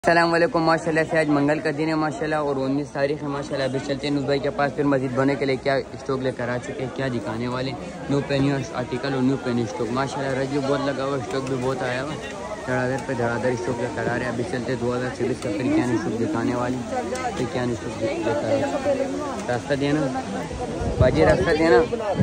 अस्सलाम वालेकुम। माशाल्लाह से आज मंगल का दिन है माशाल्लाह और 19 तारीख है माशाल्लाह। अभी चलते हैं नूस भाई के पास, फिर मस्जिद बनने के लिए क्या स्टॉक लेकर आ चुके हैं, क्या दिखाने वाले न्यू पेनी आर्टिकल और न्यू पेनी स्टॉक। माशाल्लाह रज भी बहुत लगा हुआ, स्टॉक भी बहुत आया हुआ, धड़ाधड़ पे धड़ाधड़ स्टॉक लेकर आ रहे हैं। अभी चलते 2024 का फिर क्या स्टॉक दिखाने वाले, फिर क्या स्टॉक लेकर आ रहे। रास्ता देना बाजी, रास्ता देना।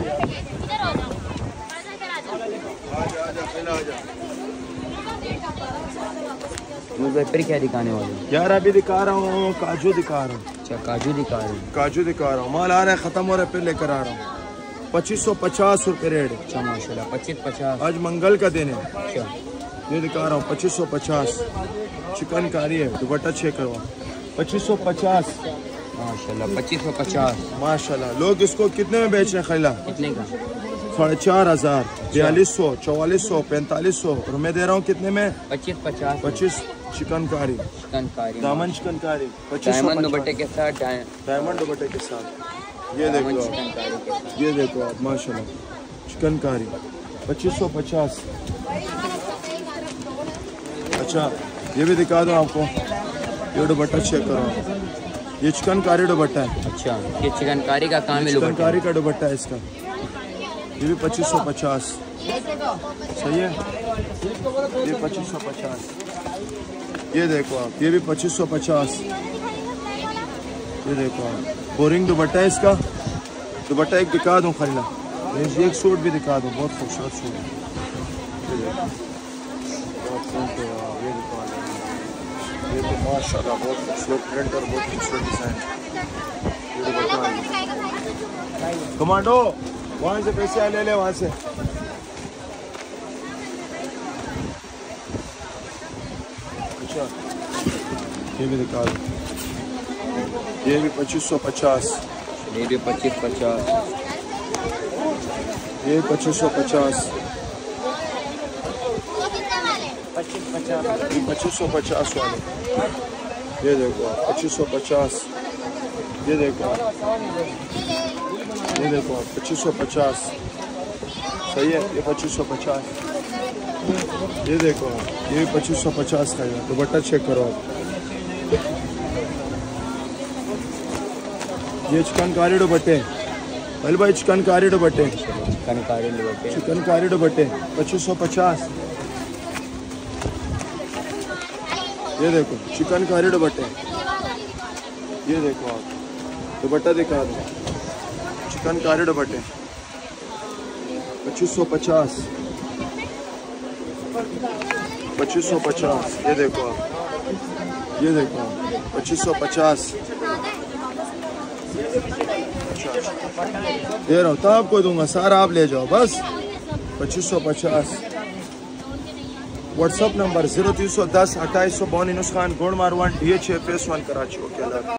फिर क्या दिखाने वाले यार? अभी दिखा रहा हूँ काजू दिखा रहा हूँ। अच्छा काजू दिखा रहे हैं, काजू दिखा रहा हूँ। माल आ रहा है, खत्म हो रहा है, फिर लेकर आ रहा हूँ। 2550 रुपये रेट। अच्छा माशाल्लाह 25-50। आज मंगल का दिन है। अच्छा ये दिखा रहा हूँ 2550। चिकन कारी है, दुपट्टा चेक करवा। 2550 माशाल्लाह 2550 माशाल्लाह। लोग इसको कितने में बेच रहे हैं? खैला कितने का? 4500, 4200, 4400, 4500 और मैं दे रहा हूँ कितने में? 25-50। 25 चिकन कारी, दामन चिकन कारी, 2500 दुपट्टे के साथ, डायमंड दुपट्टे के साथ। ये देखो आप, ये देखो आप माशाल्लाह चिकन कारी 2550। अच्छा ये भी दिखा दो आपको, ये दुपट्टा चेक करो, ये चिकन कारी दुपट्टा है। अच्छा ये चिकन कारी का काम है, चिकन कारी का दुपट्टा है इसका। ये भी 2550 सही है। ये 2550। ये देखो आप, ये भी 2550। ये देखो आप, बोरिंग दुपट्टा है इसका। दुपट्टा एक दिखा दूँ खरीला, एक सूट भी दिखा दूँ, बहुत खूबसूरत सूट है। ये देखो ये तो माशाल्लाह बहुत खूबसूरत प्रिंट और बहुत खूबसूरत डिज़ाइन। कमांडो वहाँ से पैसे ले ले, वहाँ से। अच्छा ये भी दिखा दो, ये भी 2550। ये भी 25-50। ये 2550। 2550 वाले। ये देखो 2550। ये देखो ये देखो 2550 सही है। ये 2550। ये देखो ये 2550 का है। दुपट्टा चेक करो आप, ये चिकन कारी दुपट्टे पहले भाई, चिकन कारी दुपट्टे, चिकन कारी दुपट्टे, चिकन कारी दुपट्टे 2550। ये देखो चिकन कारी दुपट्टे। ये देखो आप, दुपट्टा दिखा दो, चिकन कारी दुपट्टे 2550। 2550। ये देखो आप, ये देखो आप 2550। दे रहा हूँ, तो आपको दूंगा, सारा आप ले जाओ बस। 2550। व्हाट्सअप नंबर 0310 2852 खान गोड़ मारवान DH फेस 1 कराची। ओके।